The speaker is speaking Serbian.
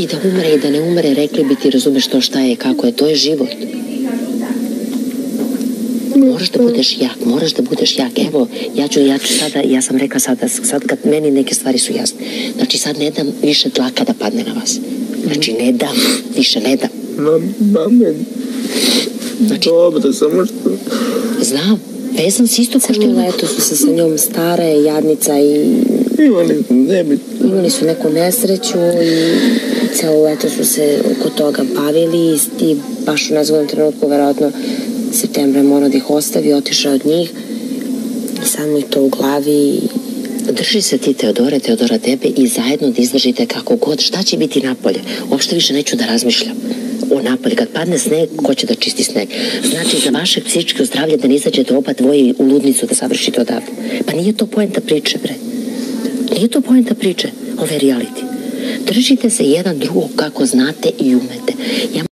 I da umre i da ne umre, rekli bi ti, razumeš to šta je, kako je, to je život. Moraš da budeš jak, moraš da budeš jak. Evo, ja ću sada, ja sam rekla sad kad meni neke stvari su jasne. Znači sad ne dam više dlaka da padne na vas. Znači ne dam, više ne dam. Mame, dobro, samo što... Znam, vezam se isto ko što Celo leto su se sa njom stare, jadnica i... Imali su neku nesreću i celo leto su se oko toga bavili i baš u nezgodnom trenutku, verovatno septembra mora da ih ostavi, otišao od njih i sad mu je to u glavi. Drži se ti Teodora tebe i zajedno da izdržite kako god. Šta će biti napolje? Uopšte više neću da razmišljam o napolje. Kad padne sneg, ko će da čisti sneg? Znači za vaše psihičko zdravlje da ne izađete oba dvoje u ludnicu da završite odavde. Pa nije to poenta priče, bre. Nije to poenta priče, ove reality. Držite se jedan drugog kako znate i umete.